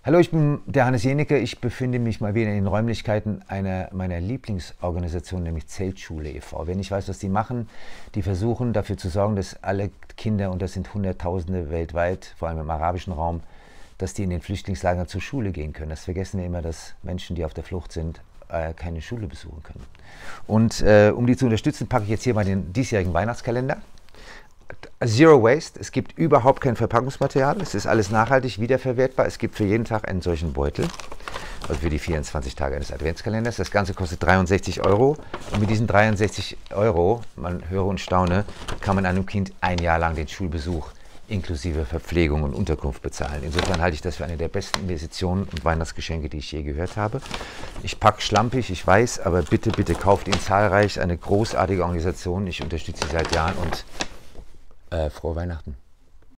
Hallo, ich bin der Hannes Jenecke. Ich befinde mich mal wieder in den Räumlichkeiten einer meiner Lieblingsorganisationen, nämlich Zeltschule e.V. Wer nicht weiß, was die machen, die versuchen dafür zu sorgen, dass alle Kinder, und das sind Hunderttausende weltweit, vor allem im arabischen Raum, dass die in den Flüchtlingslagern zur Schule gehen können. Das vergessen wir immer, dass Menschen, die auf der Flucht sind, keine Schule besuchen können. Und um die zu unterstützen, packe ich jetzt hier mal den diesjährigen Weihnachtskalender. Zero Waste, es gibt überhaupt kein Verpackungsmaterial, es ist alles nachhaltig wiederverwertbar, es gibt für jeden Tag einen solchen Beutel, also für die 24 Tage eines Adventskalenders. Das Ganze kostet 63 Euro und mit diesen 63 Euro, man höre und staune, kann man einem Kind ein Jahr lang den Schulbesuch inklusive Verpflegung und Unterkunft bezahlen. Insofern halte ich das für eine der besten Investitionen und Weihnachtsgeschenke, die ich je gehört habe. Ich packe schlampig, ich weiß, aber bitte, bitte kauft ihn zahlreich, eine großartige Organisation, ich unterstütze sie seit Jahren und frohe Weihnachten.